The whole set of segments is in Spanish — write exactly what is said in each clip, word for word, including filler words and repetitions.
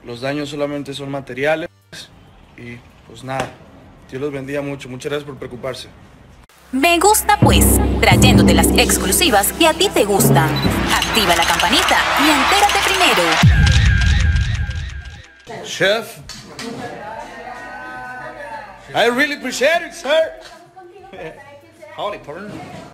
los daños solamente son materiales y pues nada, Dios los bendiga mucho. Muchas gracias por preocuparse. Me gusta pues, trayéndote las exclusivas que a ti te gustan. Activa la campanita y entérate primero. Chef, I really appreciate it, sir. Howdy, partner.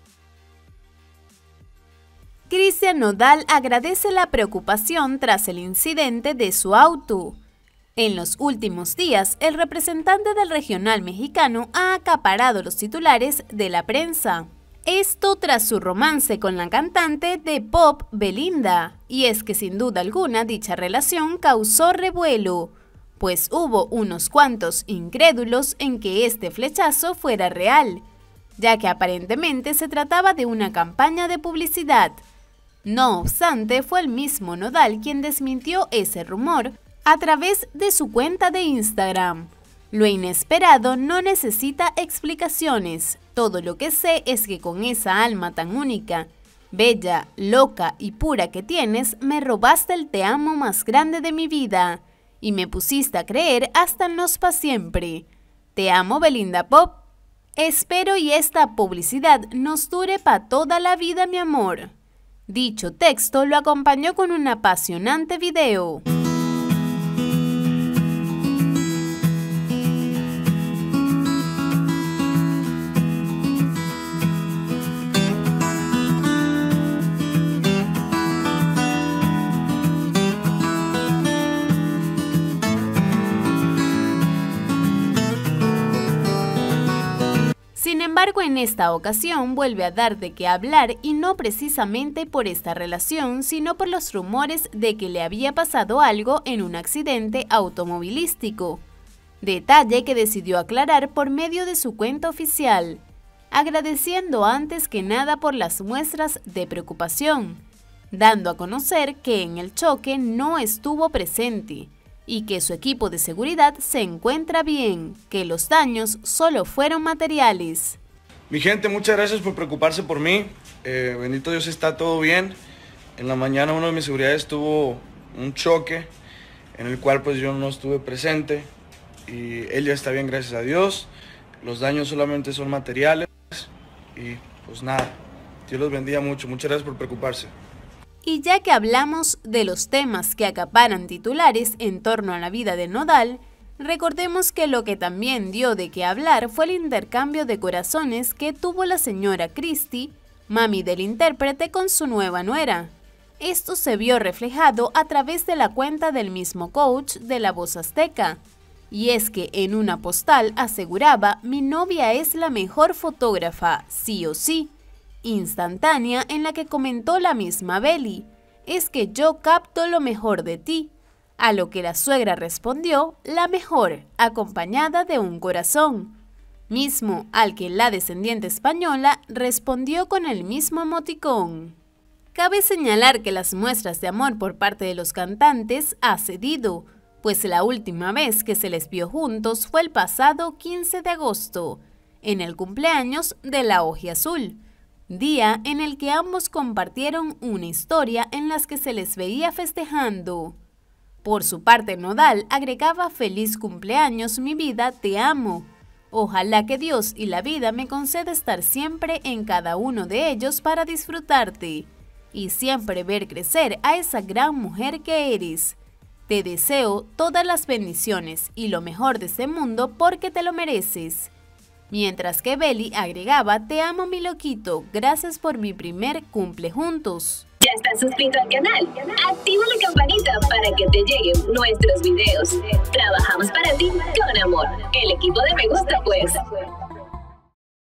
Cristian Nodal agradece la preocupación tras el incidente de su auto. En los últimos días, el representante del regional mexicano ha acaparado los titulares de la prensa. Esto tras su romance con la cantante de pop Belinda. Y es que sin duda alguna dicha relación causó revuelo, pues hubo unos cuantos incrédulos en que este flechazo fuera real, ya que aparentemente se trataba de una campaña de publicidad. No obstante, fue el mismo Nodal quien desmintió ese rumor a través de su cuenta de Instagram. Lo inesperado no necesita explicaciones. Todo lo que sé es que con esa alma tan única, bella, loca y pura que tienes, me robaste el te amo más grande de mi vida y me pusiste a creer hasta en los pa' siempre. Te amo, Belinda Pop. Espero y esta publicidad nos dure pa' toda la vida, mi amor. Dicho texto lo acompañó con un apasionante video. Sin embargo, en esta ocasión vuelve a dar de qué hablar y no precisamente por esta relación, sino por los rumores de que le había pasado algo en un accidente automovilístico. Detalle que decidió aclarar por medio de su cuenta oficial, agradeciendo antes que nada por las muestras de preocupación, dando a conocer que en el choque no estuvo presente y que su equipo de seguridad se encuentra bien, que los daños solo fueron materiales. Mi gente, muchas gracias por preocuparse por mí. Eh, bendito Dios, está todo bien. En la mañana uno de mis seguridades tuvo un choque en el cual pues yo no estuve presente y él ya está bien, gracias a Dios. Los daños solamente son materiales y pues nada, Dios los bendiga mucho. Muchas gracias por preocuparse. Y ya que hablamos de los temas que acaparan titulares en torno a la vida de Nodal, recordemos que lo que también dio de qué hablar fue el intercambio de corazones que tuvo la señora Christy, mami del intérprete, con su nueva nuera. Esto se vio reflejado a través de la cuenta del mismo coach de La Voz Azteca. Y es que en una postal aseguraba: mi novia es la mejor fotógrafa, sí o sí. Instantánea en la que comentó la misma Beli: es que yo capto lo mejor de ti, a lo que la suegra respondió: la mejor, acompañada de un corazón, mismo al que la descendiente española respondió con el mismo emoticón. Cabe señalar que las muestras de amor por parte de los cantantes ha cedido, pues la última vez que se les vio juntos fue el pasado quince de agosto, en el cumpleaños de La Ojiazul, día en el que ambos compartieron una historia en las que se les veía festejando. Por su parte, Nodal agregaba: feliz cumpleaños, mi vida, te amo. Ojalá que Dios y la vida me conceda estar siempre en cada uno de ellos para disfrutarte y siempre ver crecer a esa gran mujer que eres. Te deseo todas las bendiciones y lo mejor de este mundo porque te lo mereces. Mientras que Beli agregaba: te amo, mi loquito, gracias por mi primer cumple juntos. ¿Ya estás suscrito al canal? Activa la campanita para que te lleguen nuestros videos. Trabajamos para ti con amor. El equipo de Me Gusta Pues.